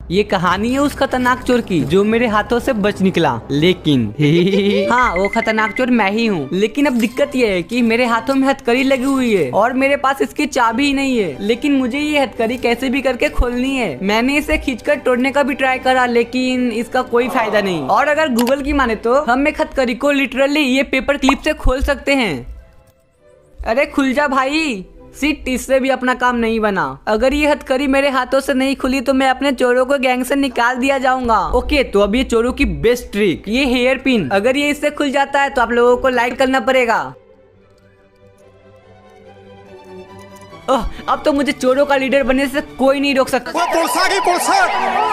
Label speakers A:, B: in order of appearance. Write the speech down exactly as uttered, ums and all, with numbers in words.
A: ये कहानी है उस खतरनाक चोर की जो मेरे हाथों से बच निकला, लेकिन हाँ वो खतरनाक चोर मैं ही हूँ। लेकिन अब दिक्कत ये है कि मेरे हाथों में हथकड़ी लगी हुई है और मेरे पास इसकी चाबी ही नहीं है। लेकिन मुझे ये हथकड़ी कैसे भी करके खोलनी है। मैंने इसे खींचकर तोड़ने का भी ट्राई करा, लेकिन इसका कोई फायदा नहीं। और अगर गूगल की माने तो हम एक हथकड़ी को लिटरली ये पेपर क्लिप से खोल सकते हैं। अरे खुल जा भाई, सिट इससे भी अपना काम नहीं बना। अगर ये हथकड़ी मेरे हाथों से नहीं खुली तो मैं अपने चोरों को गैंग से निकाल दिया जाऊंगा। ओके तो अब ये चोरों की बेस्ट ट्रिक, ये हेयर पिन, अगर ये इससे खुल जाता है तो आप लोगों को लाइक करना पड़ेगा। ओह अब तो मुझे चोरों का लीडर बनने से कोई नहीं रोक सकता।